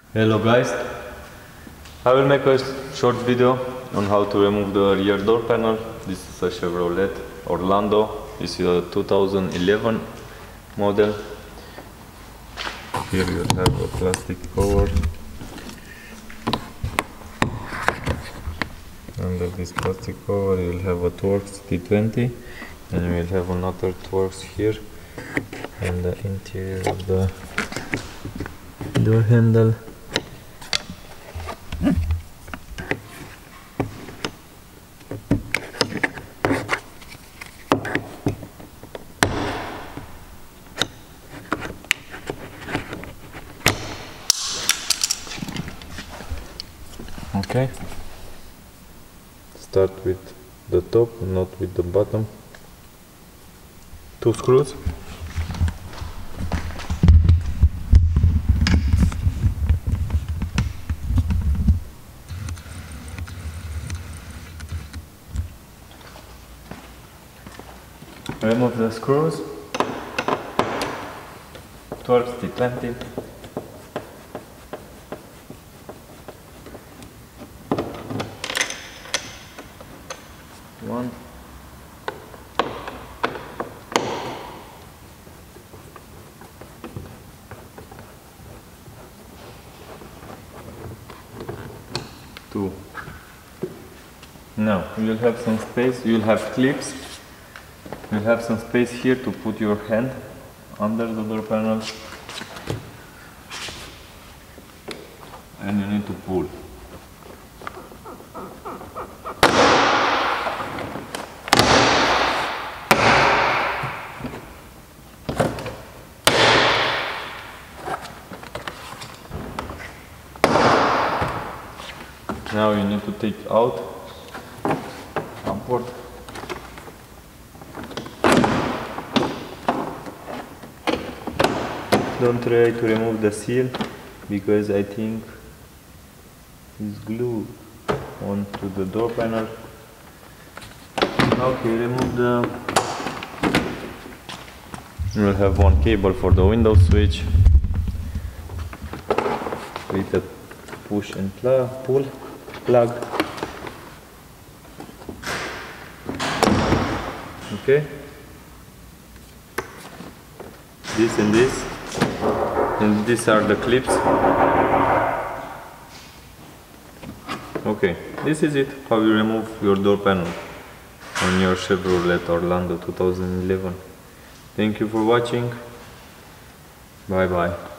Hello guys, I will make a short video on how to remove the rear door panel. This is a Chevrolet Orlando. This is a 2011 model. Here you have a plastic cover. Under this plastic cover you will have a Torx T20 and you will have another Torx here, and the interior of the door handle. Okay, start with the top, not with the bottom. 2 screws. Remove the screws. Torx T20. One. Two. Now you will have some space. You will have clips. You will have some space here to put your hand under the door panel, and you need to pull. Now you need to take out upward. Don't try to remove the seal, because I think it's glue onto the door panel. Okay, remove the... You will have one cable for the window switch with a push and pull plug. Okay, this and this, and these are the clips. Okay, this is it, how you remove your door panel on your Chevrolet Orlando 2011. Thank you for watching. Bye bye.